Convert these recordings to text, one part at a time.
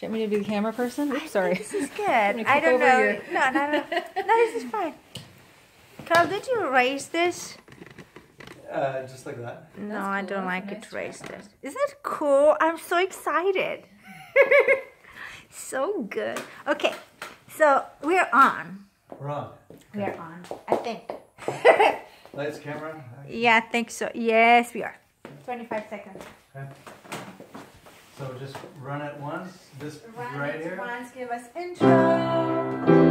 Do you want me to be the camera person? Oops, sorry. This is good. I don't know. No, this is fine. Carl, did you erase this? Just like that. No, That's I cool. don't That's like a it nice erased. drawing. Isn't it cool? I'm so excited. So good. Okay, so we're on. We're on. We're on, I think. Lights, camera. Action. Yeah, I think so. Yes, we are. 25 seconds. Okay. So just run it once. This right here. Once, give us intro.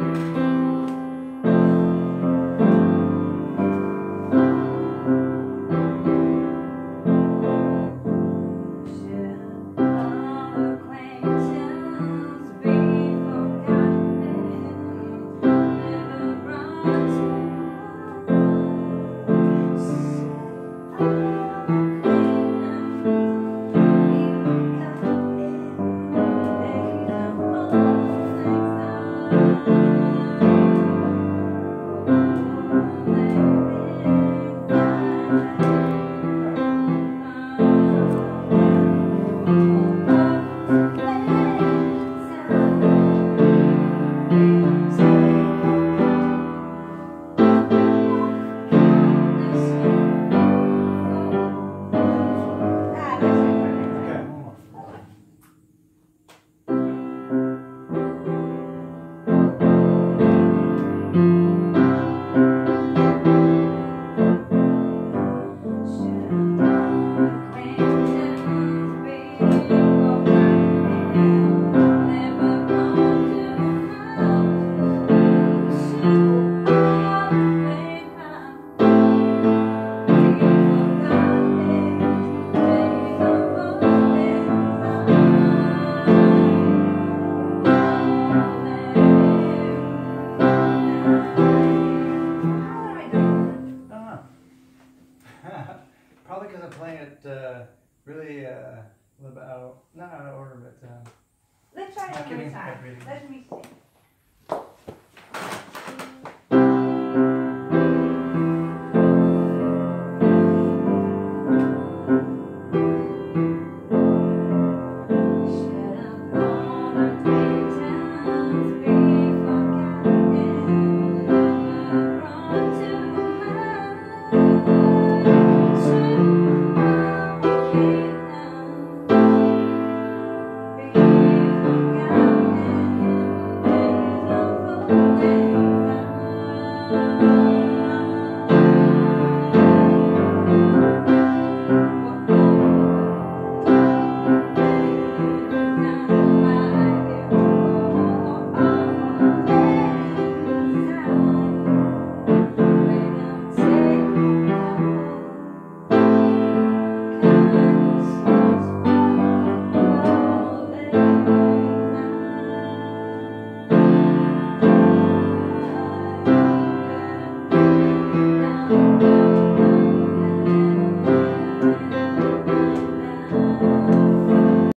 Probably because I'm playing it really a little bit not out of order, but Let's try it not one more giving time. everything. Let me see.